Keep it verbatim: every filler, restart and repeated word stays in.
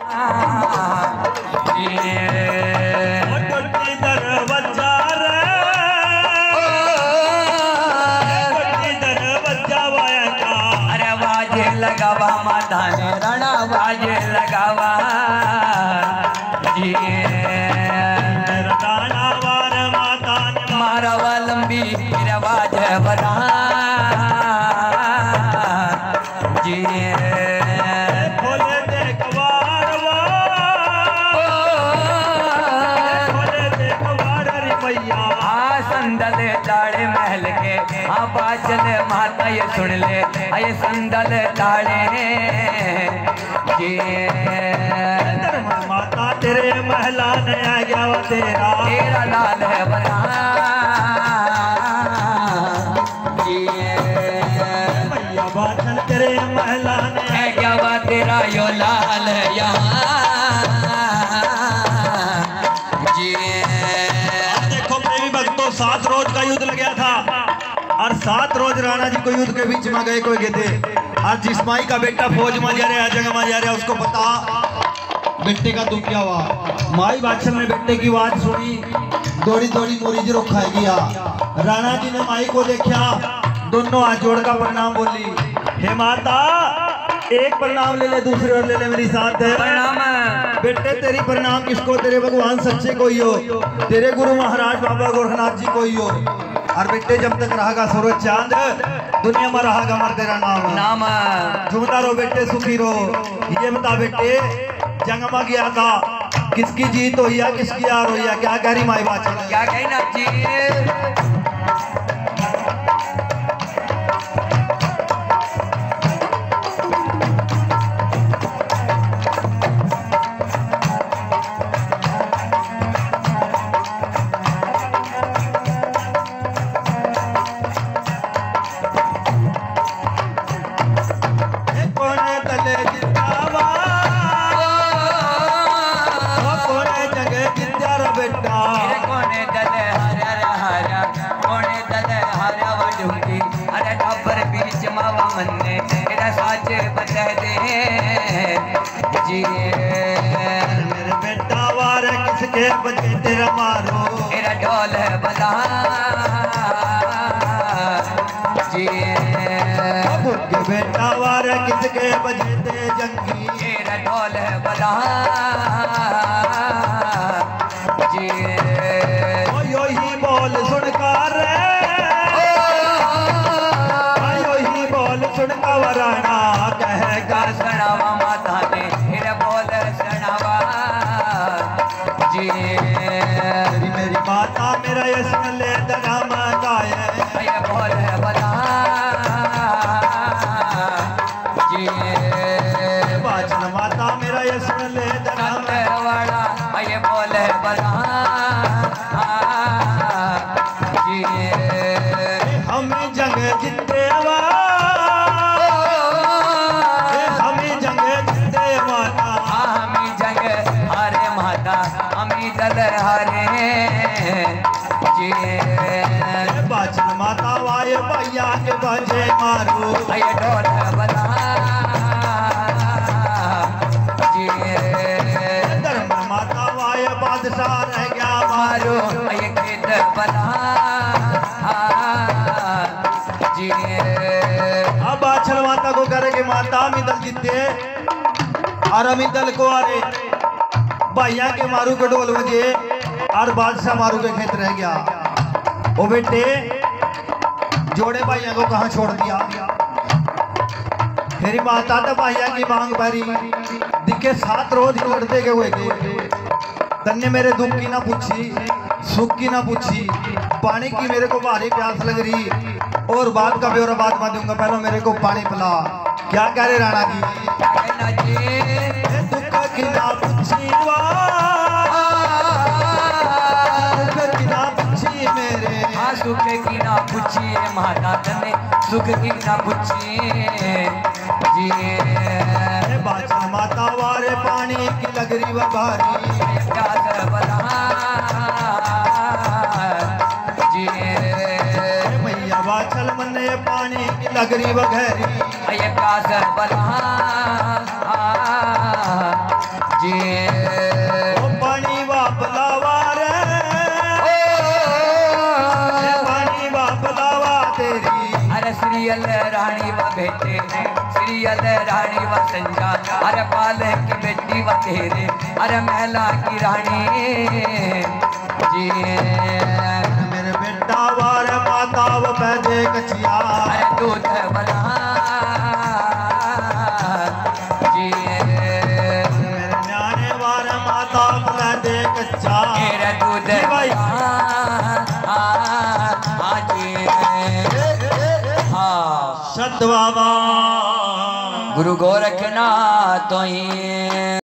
अरे बाजे लगावा माता ने रणा बाजे लगावा जी राणा वार माता ने मारवा लंबी रवाज बना जी खोले देख वारवा खोले देख वार रे मैया आ संदल ताड़े महल के आ बाचल माता ये सुन ले आये संदल ताड़े जी माता तेरे महला ने आ गया वो तेरा तेरा लाल है बना जी मैया बादल तेरे महला ने है क्या वा तेरा यो लाल है यहाँ जी देखो प्रेमी भक्तों सात रोज का युद्ध लग गया था और सात रोज राणा जी को युद्ध के बीच में गए कोई गए थे। आज जिस माई का बेटा फौज में जा रहा है जगह में जा रहा है उसको पता बेटे का दुख क्या हुआ। माई बादशाह ने बेटे की आवाज सुनी दौड़ी दौड़ी मोरी जो खाई गया। राणा जी ने माई को देखा दोनों हाथ जोड़ का प्रणाम बोली हे माता एक प्रणाम ले ले दूसरे और ले ले मेरी साथ है प्रणाम बेटे तेरी प्रणाम किसको तेरे भगवान सच्चे कोई हो तेरे गुरु महाराज बाबा गोरखनाथ जी कोई हो और बेटे जब तक रहेगा सूरज चांद दुनिया में रहेगा मर तेरा नाम नाम झूमता रहो बेटे सुखी रहो। ये बता बेटे जंग में गया था किसकी जीत हुई है किसकी हार हुई है क्या कह रही माई बात क्या कही ना जी मेरे बेटा वार किसके बजे तेरा मारो मेरा ढोल है बजा जी के बेटा वार किसके बजे ते जंगी मेरा ढोल है बजा जी यो ही बोल सुनकर यो ही बोल सुनकर वराना कहेगा सणावा माता ने मेरा बोल सणावा जी मेरी मेरी माता मेरा ये सुन ले दराम गाए ये बोल है बता जी बाचन माता मेरा ये सुन ले दराम वाला ये बोल है बता जी हम जंग जीते वा दल हरे जी बाचन माता वाय भैया के बजे मारू ये ढोल बना जी धर्म माता वाय बादशाह रह गया मारो ये खेत बना जी अब बाचन माता को करेंगे माता मिदल जीते और अमिदल को अरे भैया के मारू के ढोल बजे और बादशाह मारू के खेत रह गया। ओ बेटे जोड़े भैया को कहाँ छोड़ दिया मेरी माता तो भैया की मांग भरी दिखे सात रोज लड़ते के हुए के तन्ने मेरे दुख की ना पूछी सुख की ना पूछी पानी की मेरे को भारी प्यास लग रही और बात का ब्यौरा बाद में दूंगा पहले मेरे को पानी पिला क्या कह रहे राणा जी दुख की ना पूछी सुख की ना पूछिए माता तने सुख की ना पूछिए जी बाचन माता वारे पानी की लगरी व भारी प्यास बना जी मैया बाचल मने पानी की लगरी व गहरी ये प्यास बना जी ओ पानी बाप लावा रे पानी बाप लावा तेरी अरे श्रीयल रानी व बेटे श्रीयल रानी व संजा अरे पाले की बेटी व तेरे अरे महला की रानी जी मेरे बेटा वार माता व पैदे कचिया अरे दूध बना जी मेरे न्याणे वार माता व पैदे कच्चा मेरा दूध हाँ जी हाँ सत बाबा गुरु गोरखनाथ तो ही